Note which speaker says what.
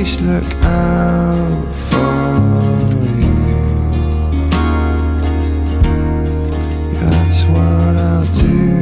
Speaker 1: always look out for you. Yeah, that's what I'll do.